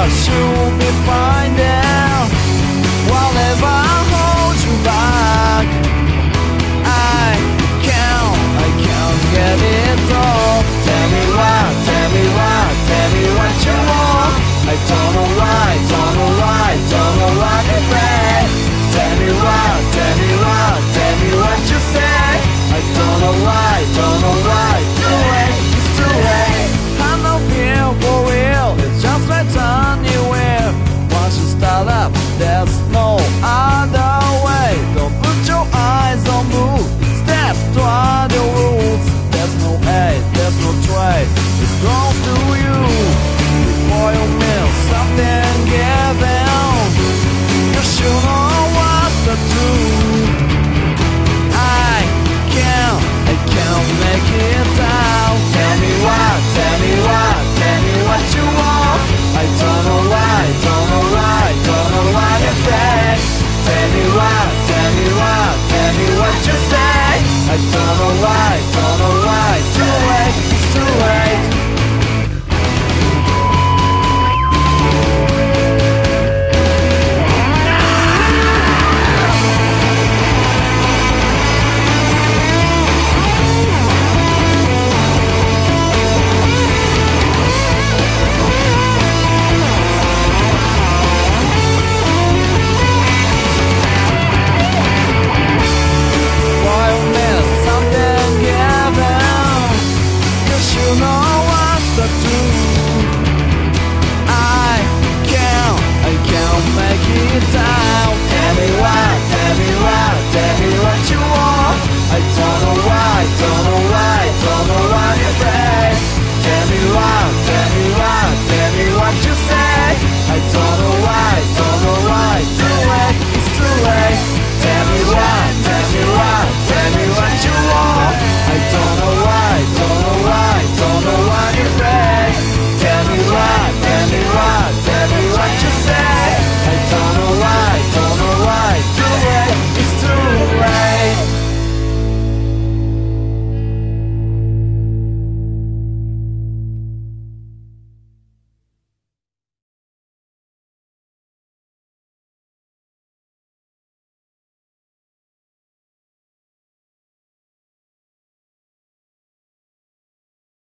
should be fine now. Whatever holds you back, I can't get it off. Tell me why, tell me why, tell me what you want. I don't know why, don't know why, don't know what you say. Tell me why, tell me why, tell me what you say. I don't know why, don't know why. Too late, it's too late. I'm not here for real, it's just right anywhere. Once you start up, there's no other way. Don't put your eyes on move, step toward the rules. There's no aid, there's no trade, it's close to you. Before you miss something given, you should know what's the truth. I can't make it out. Tell me why, tell me why, tell me what you want. I don't know why, don't know why, don't know what you say. Tell me why, tell me why, tell me what you say. I don't know why, don't know why. Too late, it's too late. It's too late.